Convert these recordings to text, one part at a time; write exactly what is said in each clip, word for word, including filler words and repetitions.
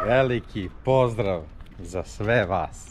Veliki pozdrav za sve vas.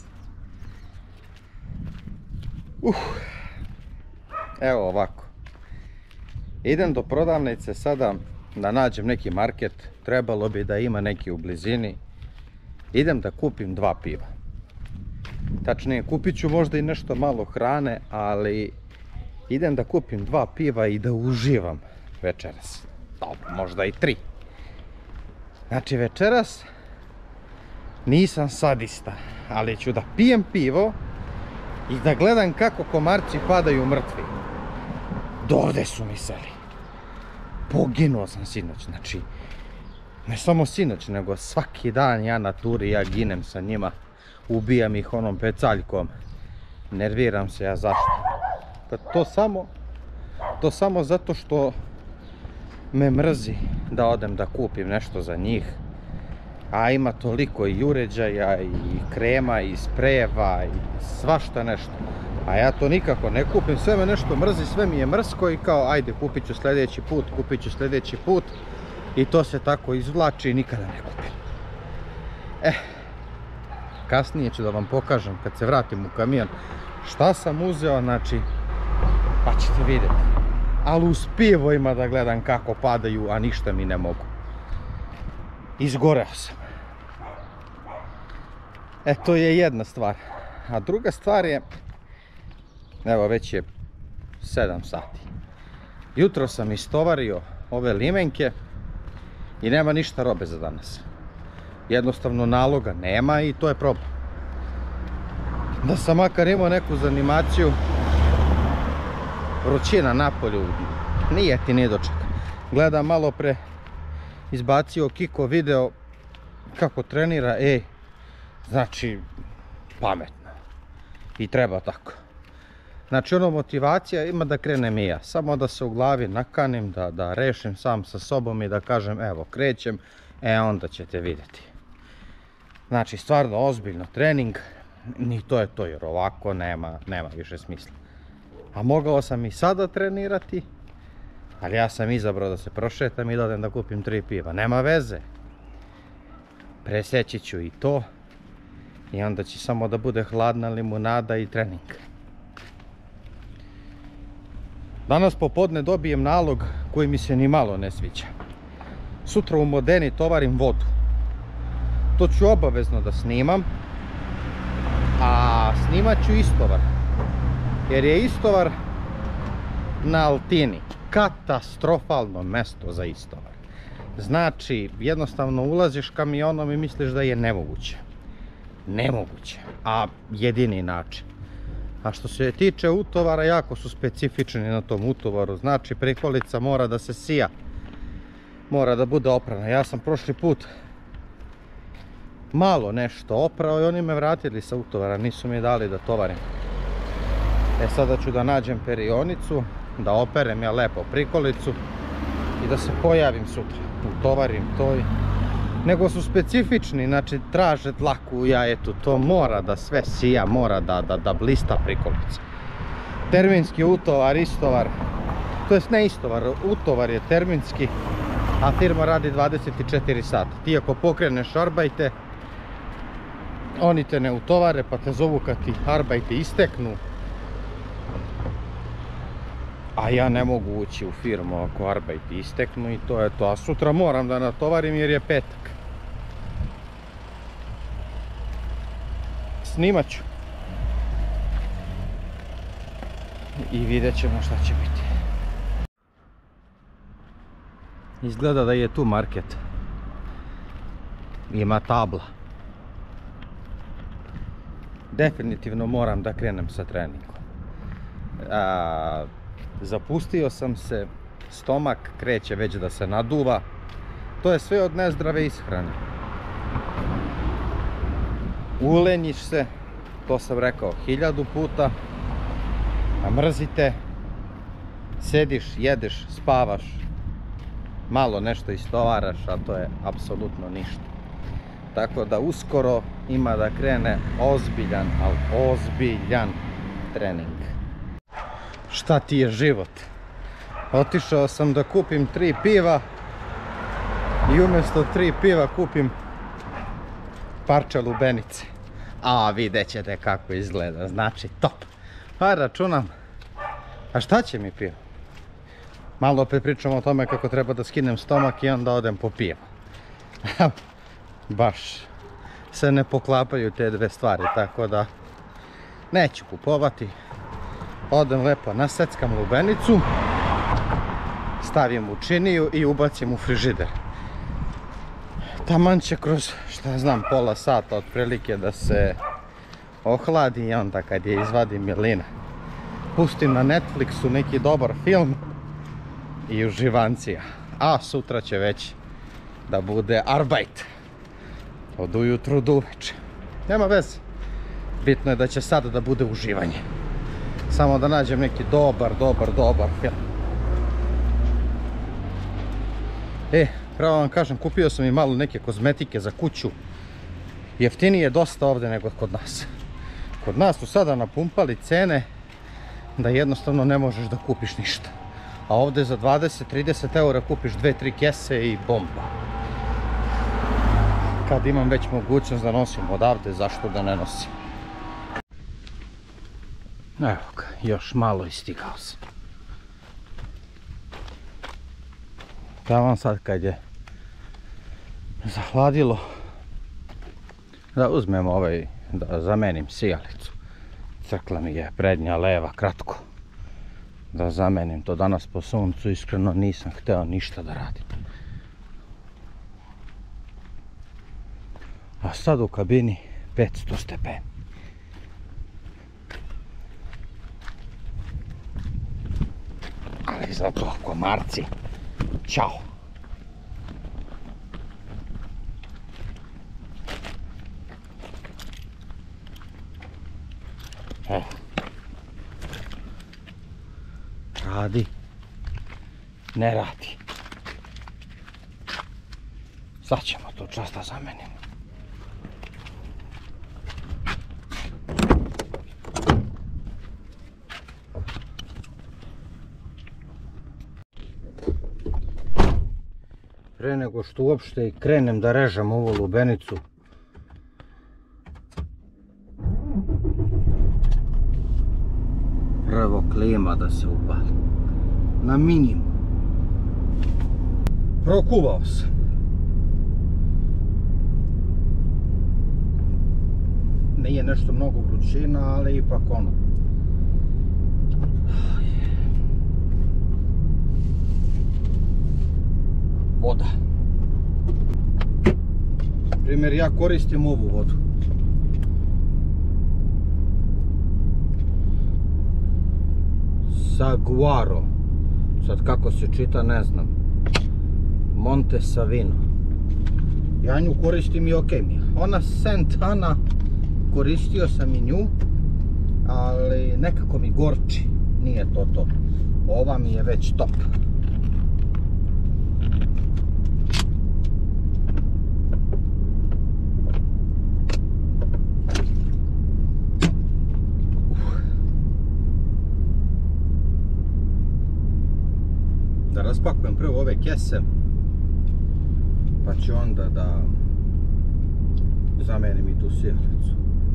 Uh. Evo ovako. Idem do prodavnice sada da nađem neki market. Trebalo bi da ima neki u blizini. Idem da kupim dva piva. Tačnije, kupit ću možda i nešto malo hrane, ali idem da kupim dva piva i da uživam večeras. Dobro, možda i tri. Znači večeras nisam sadista, ali ću da pijem pivo i da gledam kako komarci padaju mrtvi. Dovde su mi seli. Poginuo sam sinoć, znači ne samo sinoć, nego svaki dan ja na turi, ja ginem sa njima. Ubijam ih onom pecaljkom. Nerviram se ja, zašto? Pa to samo, to samo zato što me mrzi da odem da kupim nešto za njih. A ima toliko i uređaja, i krema, i sprejeva, i svašta nešto. A ja to nikako ne kupim, sve me nešto mrzi, sve mi je mrsko i kao ajde kupit ću sljedeći put, kupit ću sljedeći put. I to se tako izvlači i nikada ne kupim. Eh, kasnije ću da vam pokažem kad se vratim u kamion šta sam uzeo, znači, pa ćete vidjeti. Ali uz pivo ima da gledam kako padaju, a ništa mi ne mogu. Izgoreo sam. E, to je jedna stvar. A druga stvar je, evo već je sedam sati. Jutro sam istovario ove limenke i nema ništa robe za danas. Jednostavno naloga nema i to je problem. Da sam makar imao neku zanimaciju, vrućina napolju, nije ti ni dočeka. Gledam malo pre, izbacio Kiko video kako trenira, ej, znači pametno i treba tako. Znači ono, motivacija ima da krenem i ja, samo da se u glavi nakanim, da, da rešim sam sa sobom i da kažem evo krećem, e onda ćete vidjeti. Znači stvarno ozbiljno trening, ni to je to, jer ovako nema, nema više smisla. A mogao sam i sada trenirati, ali ja sam izabrao da se prošetam i da odem da kupim tri piva. Nema veze. Preseći ću i to. I onda će samo da bude hladna limunada i trening. Danas popodne dobijem nalog koji mi se ni malo ne sviđa. Sutra u Modeni tovarim vodu. To ću obavezno da snimam. A snimat ću istovar. Jer je istovar na Altini katastrofalno mesto za istovar. Znači, jednostavno ulaziš kamionom i misliš da je nemoguće. Nemoguće, a jedini način. A što se tiče utovara, jako su specifični na tom utovaru. Znači, prikolica mora da se sija. Mora da bude oprana. Ja sam prošli put malo nešto oprao i oni me vratili sa utovara, nisu mi dali da tovarim. E sada ću da nađem perionicu, da operem ja lepo prikolicu i da se pojavim sutra. Utovarim to i... Nego su specifični, znači traže dlaku u jajetu, to mora da sve sija, mora da, da, da blista prikolica. Terminski utovar, istovar, to jest ne istovar, utovar je terminski, a firma radi dvadeset četiri sata. Ti ako pokreneš arbajte, oni te ne utovare pa te zovu kad ti arbajte isteknu. A ja ne mogu ući u firmu ako arbajti isteknu i to je to. A sutra moram da natovarim jer je petak. Snimat ću. I vidjet ćemo šta će biti. Izgleda da je tu market. Ima tabla. Definitivno moram da krenem sa treningom. A, zapustio sam se, stomak kreće već da se naduva. To je sve od nezdrave ishrane. Ulenjiš se, to sam rekao hiljadu puta, a mrzite, sediš, jedeš, spavaš, malo nešto istovaraš, a to je apsolutno ništa. Tako da uskoro ima da krene ozbiljan, ali ozbiljan trening. Šta ti je život? Otišao sam da kupim tri piva i umjesto tri piva kupim parče lubenice. A vidjet ćete kako izgleda, znači top. Pa računam, a šta će mi pivo? Malo opet pričamo o tome kako treba da skinem stomak i onda odem po pivo. Baš se ne poklapaju te dve stvari, tako da neću kupovati. Odem lepo, naseckam lubenicu, stavim u činiju i ubacim u frižider. Taman će kroz, šta znam, pola sata otprilike da se ohladi i onda kad je izvadim Milina, pustim na Netflixu neki dobar film i uživancija. A sutra će već da bude arbajt. Od ujutru do uveče. Nema veze. Bitno je da će sada da bude uživanje. Samo da nađem neki dobar, dobar, dobar film. E, pravo vam kažem, kupio sam i malo neke kozmetike za kuću. Jeftinije je dosta ovdje nego kod nas. Kod nas su sada napumpali cene da jednostavno ne možeš da kupiš ništa. A ovdje za dvadeset do trideset eura kupiš dve tri kese i bomba. Kad imam već mogućnost da nosim odavde, zašto da ne nosim? Evo ga, još malo i stigao sam. Taman sad kad je zahladilo, da uzmem ovaj, da zamenim sijalicu. Crkla mi je prednja, leva, kratko. Da zamenim to danas po suncu, iskreno nisam hteo ništa da radim. A sad u kabini petsto stepeni. Ali zato komarci, ćao. Evo. Radi, ne radi. Sad ćemo to čas da zamenimo. Pre nego što uopšte i krenem da režem ovu lubenicu, prvo klima da se upali na minimum. Prokuvao sam. Nije nešto mnogo vrućina, ali ipak ono. Voda. Primjer, ja koristim ovu vodu. Saguaro. Sad kako se čita ne znam. Monte Savino. Ja nju koristim i okej mi je. Ona Saint Ana, koristio sam i nju, ali nekako mi gorči. Nije to to. Ova mi je već top. Da raspakujem prvo ove kese, pa ću onda da zamenim i tu sijalicu.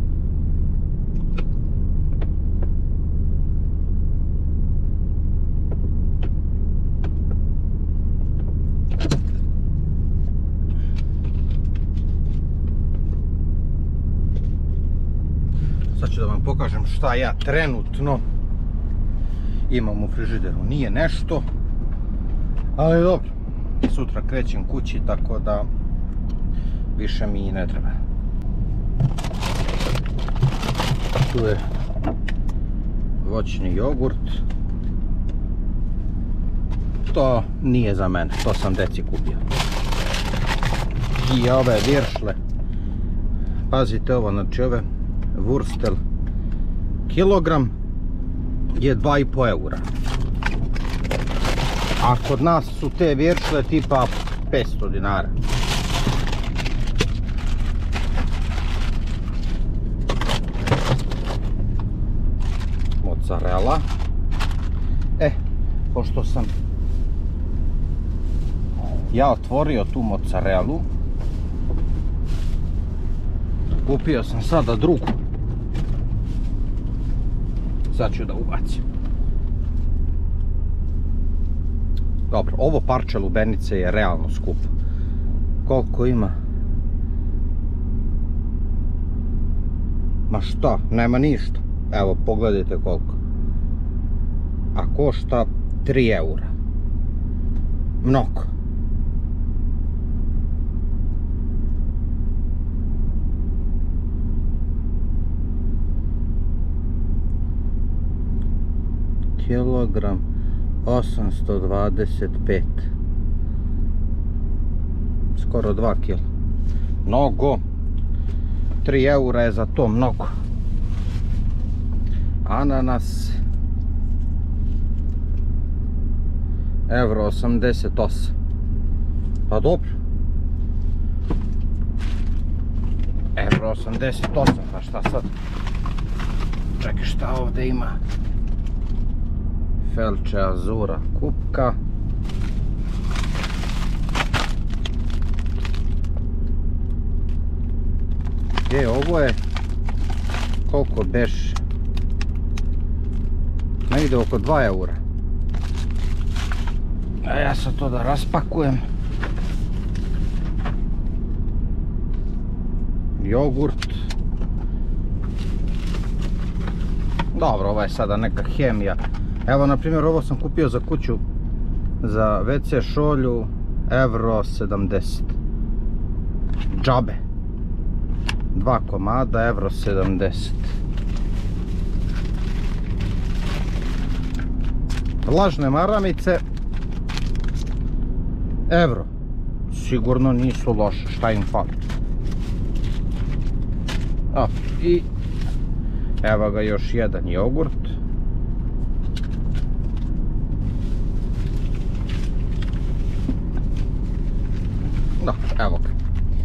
Sad ću da vam pokažem šta ja trenutno imam u frižideru. Nije nešto, ali dobro, sutra krećem kući, tako da više mi i ne treba. Tu je voćni jogurt. To nije za mene, to sam deci kupio. I ove viršle. Pazite ovo, znači ove wurstel kilogram je dva i po eura. A kod nas su te viršle tipa petsto dinara. Mozzarella. E, pošto sam ja otvorio tu mozzarellu, Kupio sam sada drugu. Sad ću da ubacim. Dobro, ovo parče lubenice je realno skupo. Koliko ima? Ma šta, nema ništa. Evo, pogledajte koliko. A košta tri eura. Mnogo. Kilogram osamsto dvadeset pet. Skoro dva kila. Mnogo. tri eura je za to mnogo. Ananas euro osamdeset osam. Pa dobro. Euro osamdeset osam, pa šta sad? Čekaj, šta ovdje ima? Felče Azura kupka. E, ovo je koliko beš? Negdje oko dva eura. A ja sad to da raspakujem. Jogurt. Dobro, ovo je sada neka hemija. Evo, na primjer, ovo sam kupio za kuću, za ve ce šolju, euro sedamdeset. Džabe. Dva komada, euro sedamdeset. Vlažne maramice, euro. Sigurno nisu loše, šta im fali. A, i evo ga još jedan jogurt. Da, evo ga.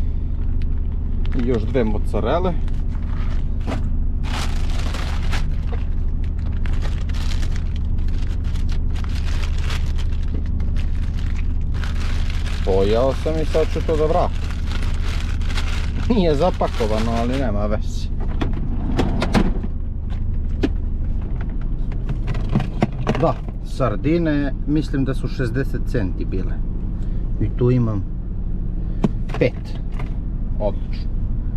I još dve mozzarele. Pojao sam i sad ću to da vratim. Nije zapakovano, ali nema veze. Da, sardine mislim da su šezdeset centi bile. I tu imam pet. Odlično.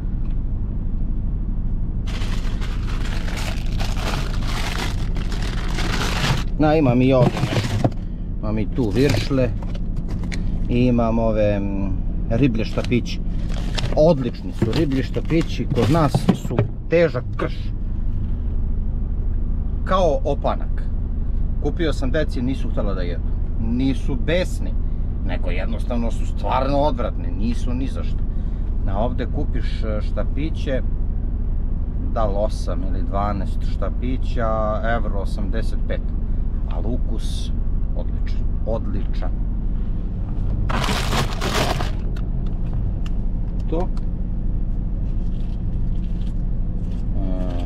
Na, imam i ovdje nešto. Imam i tu viršle. I imam ove m, riblje štapići. Odlični su riblji štapići. Kod nas su težak krš. Kao opanak. Kupio sam deci, nisu htjela da jedu. Nisu besni. Nego jednostavno su stvarno odvratni. Nisu ni zašto. Na ovdje kupiš štapiće, da li osam ili dvanaest štapića, euro osamdeset pet. Ali ukus odličan, odličan. To. E,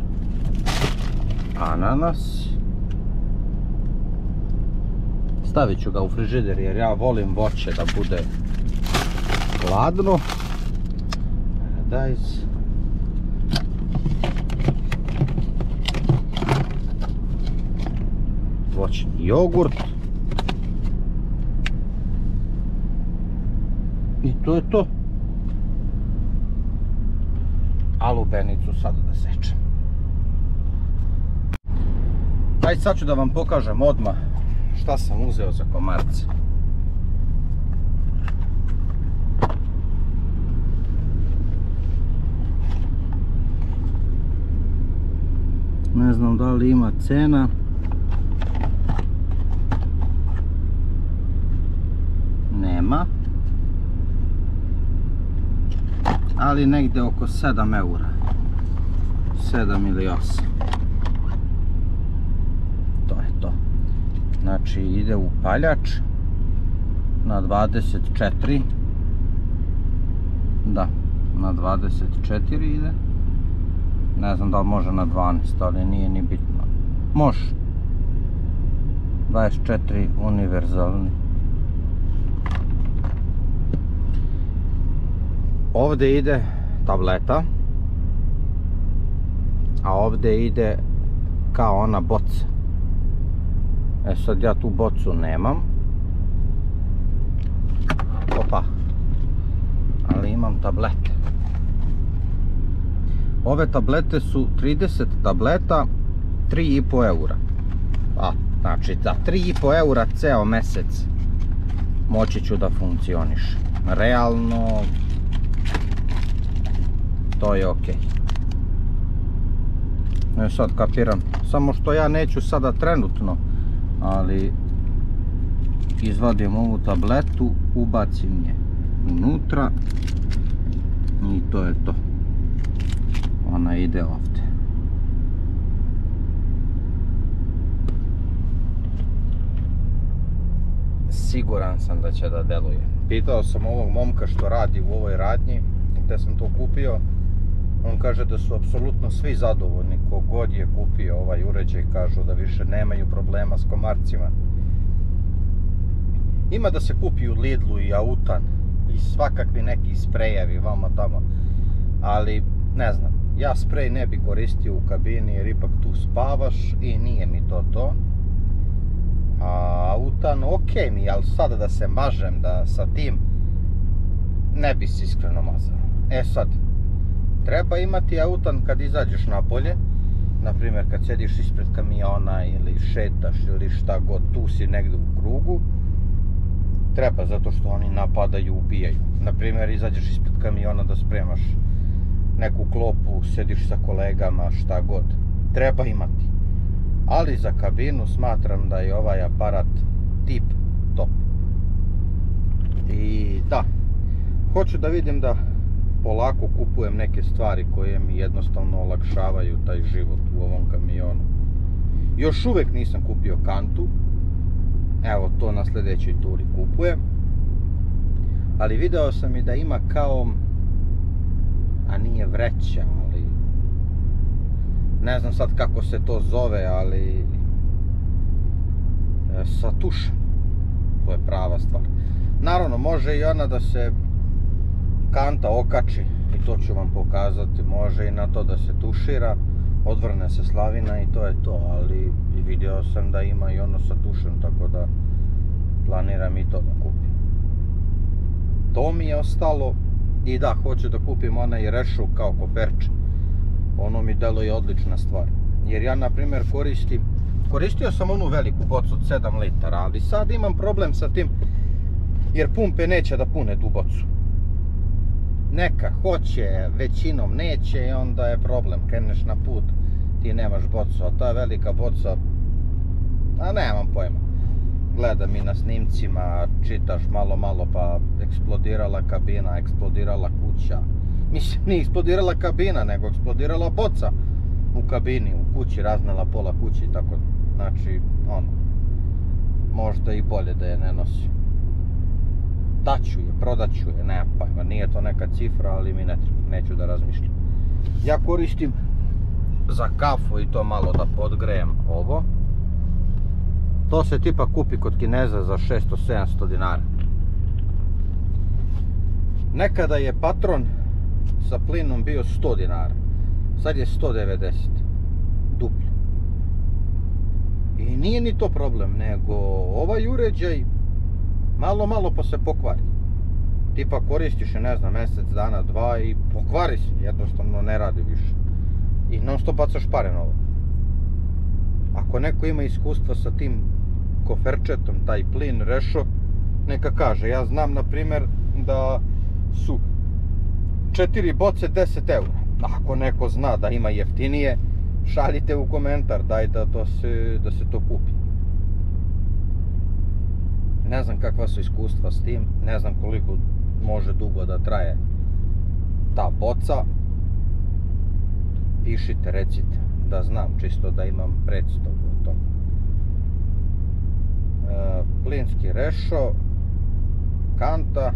ananas. Stavit ću ga u frižider jer ja volim voće da bude hladno. Paradajz. Voćni jogurt. I to je to. A lubenicu sad da sečem. Ajde, sad ću da vam pokažem odmah šta sam uzeo za komarce. Ne znam da li ima cena. Nema. Ali negdje oko sedam eura. sedam ili osam. To je to. Znači ide u paljač na dvadeset četiri. Da, na dvadeset četiri ide. Ne znam da li može na dvanaest, ali nije ni bitno. Može. dvadeset četiri univerzalni. Ovdje ide tableta a ovdje ide kao ona boca. E sad ja tu bocu nemam. Opa. Ali imam tablete. Ove tablete su trideset tableta, tri i po eura. A, znači za tri i po eura ceo mesec moći ću da funkcioniš. Realno, to je okej. E sad kapiram, samo što ja neću sada trenutno, ali izvadim ovu tabletu, ubacim je unutra i to je to. Ona ide ovdje. Siguran sam da će da deluje. Pitao sam ovog momka što radi u ovoj radnji, gdje sam to kupio. On kaže da su apsolutno svi zadovoljni, kogod je kupio ovaj uređaj, kažu da više nemaju problema s komarcima. Ima da se kupi u Lidlu i Autan i svakakvi neki sprejevi vamo tamo, ali ne znam, ja sprej ne bi koristio u kabini jer ipak tu spavaš i nije mi to to. A Autan okej mi, ali sada da se mažem da sa tim ne bi se iskreno mazao. E sad, treba imati Autan kad izađeš napolje, na primjer kad sediš ispred kamiona ili šetaš ili šta god, tu si negdje u krugu. Treba, zato što oni napadaju, ubijaju. Na primjer, izađeš ispred kamiona da spremaš neku klopu, sediš sa kolegama, šta god. Treba imati. Ali za kabinu smatram da je ovaj aparat tip top. I da, hoću da vidim da polako kupujem neke stvari koje mi jednostavno olakšavaju taj život u ovom kamionu. Još uvijek nisam kupio kantu. Evo, to na sljedećoj turi kupujem. Ali video sam i da ima kao, a nije vreća, ali ne znam sad kako se to zove, ali sa tušem. To je prava stvar. Naravno, može i ona da se kanta okači, i to ću vam pokazati. Može i na to da se tušira, odvrne se slavina i to je to, ali vidio sam da ima i ono sa tušem, tako da planiram i to da kupim. To mi je ostalo. I da, hoću da kupim onaj rešo kao koferče. Ono mi deluje odlična stvar. Jer ja, na primjer, koristim, koristio sam onu veliku bocu od sedam litara, ali sad imam problem sa tim, jer pumpe neće da pune tu bocu. Neka hoće, većinom neće i onda je problem. Kreneš na put, ti nemaš bocu, a ta velika boca, a nemam pojma. Gledam i na snimcima, čitaš malo malo pa eksplodirala kabina, eksplodirala kuća. Mislim, nije eksplodirala kabina, nego eksplodirala boca u kabini, u kući, raznela pola kući i tako. Znači, ono, možda i bolje da je ne nosim. Daću je, prodaću je, nema pojma, nije to neka cifra, ali mi ne treba, neću da razmišljam. Ja koristim za kafu i to malo da podgrejem ovo. To se tipa kupi kod Kineza za šesto sedamsto dinara. Nekada je patron sa plinom bio sto dinara. Sad je sto devedeset. Duplje. I nije ni to problem, nego ovaj uređaj malo malo pa se pokvari. Tipa koristiš je, ne znam, mjesec dana, dva i pokvari se. Jednostavno ne radi više. I non stop bacaš pare na ovo. Ako neko ima iskustva sa tim koferčetom, taj plin, rešo, neka kaže. Ja znam, na primjer, da su četiri boce deset eura. Ako neko zna da ima jeftinije, šaljite u komentar, daj da, to se, da se to kupi. Ne znam kakva su iskustva s tim, ne znam koliko može dugo da traje ta boca. Pišite, recite, da znam, čisto da imam predstavu o tom. E, plinski rešo, kanta,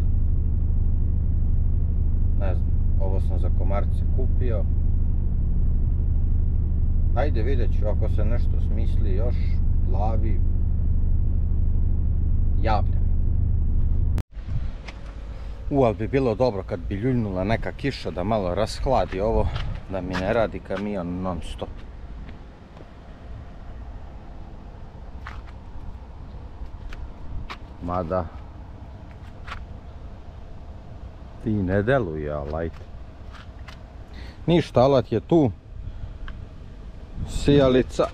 ne znam, ovo sam za komarce kupio. Ajde, vidjet ću, ako se nešto smisli još, glavi, javljam. U, ali bi bilo dobro kad bi ljuljnula neka kiša da malo rashladi ovo, da mi ne radi kamion non stop. Mada ti ne deluje, ali ajde. Ništa, alat je tu. Sijalica.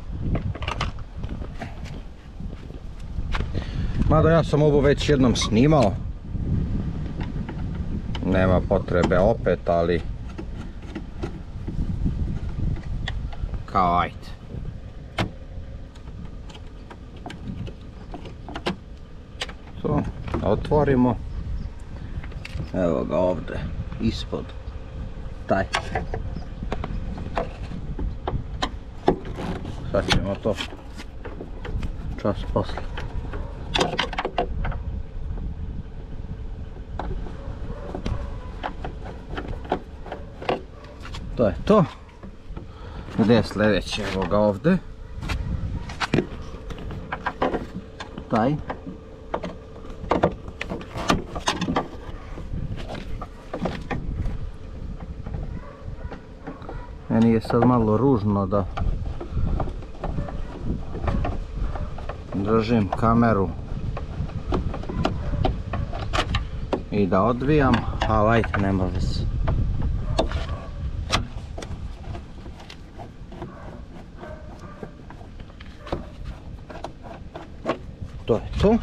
Mada ja sam ovo već jednom snimao. Nema potrebe opet, ali kao ajde. To otvorimo. Evo ga ovdje ispod. Taj. Sad ćemo to čas poslije. To je to. Gdje je sljedeće? Evo ga ovdje. Taj. Meni je sad malo ružno da držim kameru i da odvijam, ali ajde, nema veze. To je to.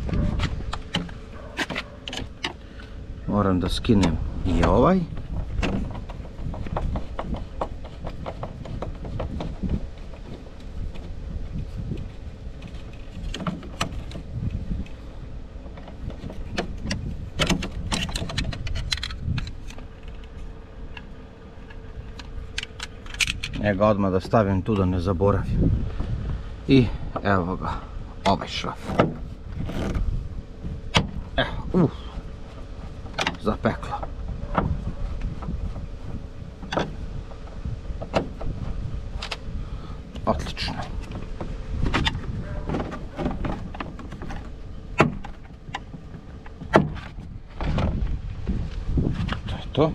Moram da skinem i ovaj. Njega odmah da stavim tu da ne zaboravim. I evo ga, ovaj šraf. Evo, uf, zapeklo. Odlično. To je to.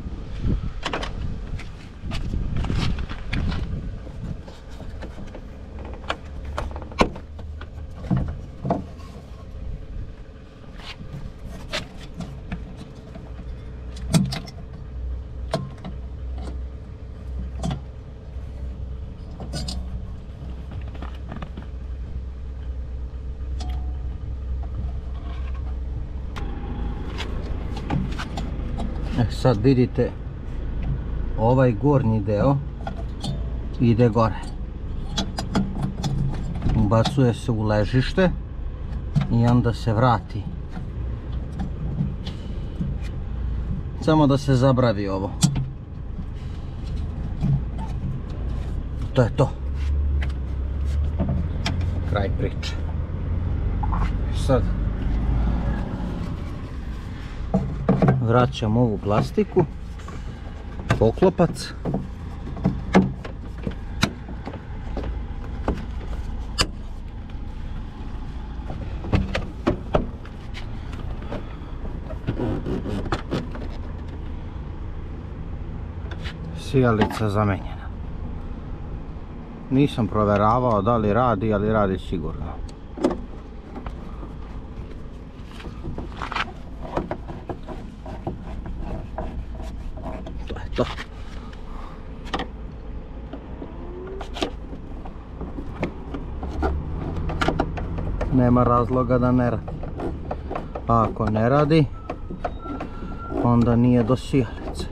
E sad vidite, ovaj gornji deo ide gore. Ubacuje se u ležište i onda se vrati. Samo da se zabravi ovo. To je to. Kraj priče. Sad vraćam ovu plastiku, poklopac. Sijalica zamenjena. Nisam provjeravao da li radi, ali radi sigurno. To je to. Nema razloga da ne radi. A ako ne radi, onda nije do sijalice.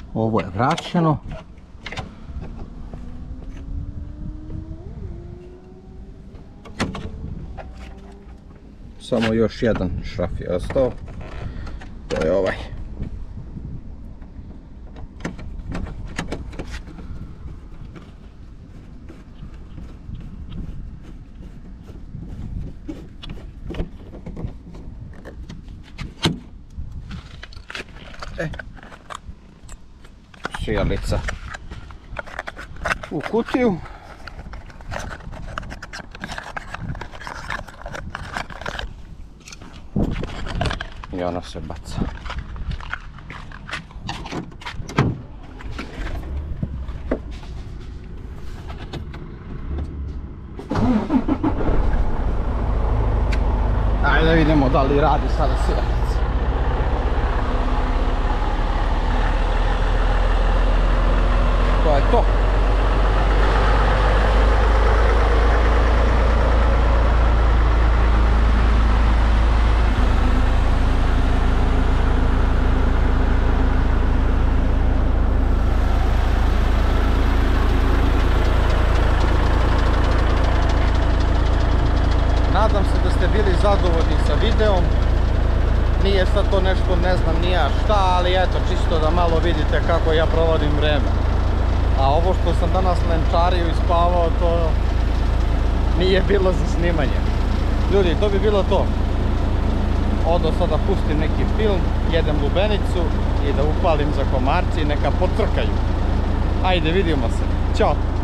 Ovo je vraćeno. Samo još jedan šraf je ostao. To je ovaj. E. Sijalica u kutiju. I ona se baca. Ajde da vidimo da li radi sada sijalica. To je to. Nadam se da ste bili zadovoljni sa videom. Nije sad to nešto ne znam ni ja šta, ali eto čisto da malo vidite kako ja provodim vreme. A ovo što sam danas lenčario i spavao, to nije bilo za snimanje. Ljudi, to bi bilo to. Odo sada pustim neki film, jedem lubenicu i da upalim za komarci i neka pocrkaju. Ajde, vidimo se. Ćao!